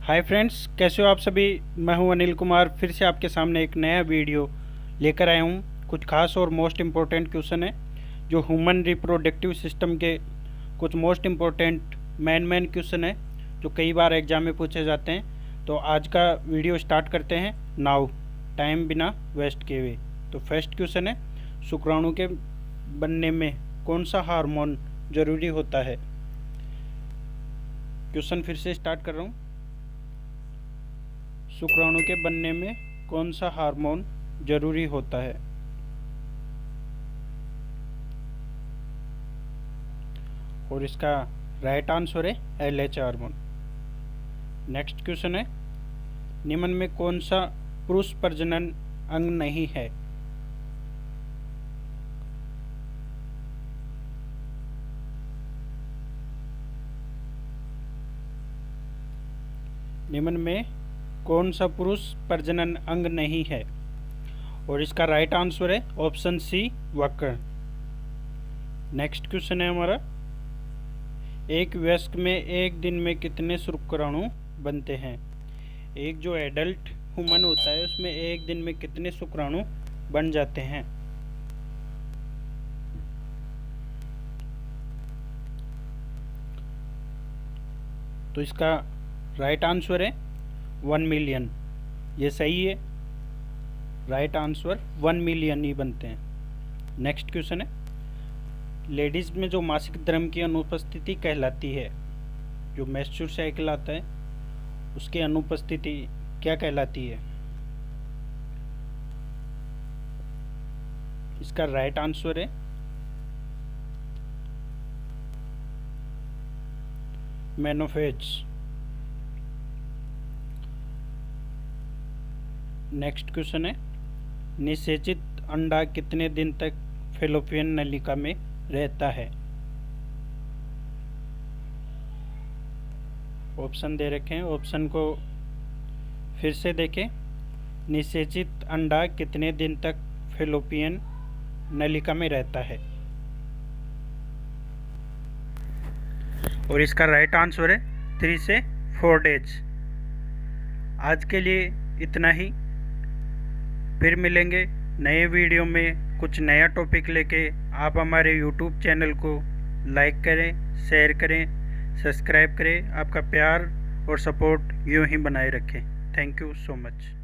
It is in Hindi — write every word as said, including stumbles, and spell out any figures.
हाय फ्रेंड्स, कैसे हो आप सभी। मैं हूं अनिल कुमार, फिर से आपके सामने एक नया वीडियो लेकर आया हूं। कुछ खास और मोस्ट इम्पोर्टेंट क्वेश्चन है जो ह्यूमन रिप्रोडक्टिव सिस्टम के कुछ most important main main question है जो कई बार एग्जाम में पूछे जाते हैं। तो आज का वीडियो स्टार्ट करते हैं नाउ, टाइम बिना वेस्ट किए हुए। तो फर्स्ट क्वेश्चन है, शुक्राणु के बनने में कौन सा हार्मोन ज़रूरी होता है। क्वेश्चन फिर से स्टार्ट कर रहा हूँ। शुक्राणु के बनने में कौन सा हार्मोन जरूरी होता है। और इसका राइट आंसर है L H hormone. Next question है, निम्न में कौन सा पुरुष प्रजनन अंग नहीं है। निम्न में कौन सा पुरुष प्रजनन अंग नहीं है। और इसका राइट आंसर है ऑप्शन सी, वक्र। नेक्स्ट क्वेश्चन है हमारा, एक वयस्क में एक दिन में कितने शुक्राणु बनते हैं। एक जो एडल्ट ह्यूमन होता है उसमें एक दिन में कितने शुक्राणु बन जाते हैं। तो इसका राइट आंसर है वन मिलियन। ये सही है, राइट आंसर वन मिलियन ही बनते हैं। नेक्स्ट क्वेश्चन है, लेडीज में जो मासिक धर्म की अनुपस्थिति कहलाती है, जो मेंस्ट्रुअल साइकिल आता है उसकी अनुपस्थिति क्या कहलाती है। इसका राइट आंसर है मेनोफेज। नेक्स्ट क्वेश्चन है, निषेचित अंडा कितने दिन तक फैलोपियन नलिका में रहता है। ऑप्शन दे रखे हैं, ऑप्शन को फिर से देखें। निषेचित अंडा कितने दिन तक फैलोपियन नलिका में रहता है। और इसका राइट आंसर है थ्री से फोर डेज। आज के लिए इतना ही, फिर मिलेंगे नए वीडियो में कुछ नया टॉपिक लेके। आप हमारे यूट्यूब चैनल को लाइक करें, शेयर करें, सब्सक्राइब करें। आपका प्यार और सपोर्ट यूं ही बनाए रखें। Thank you so much.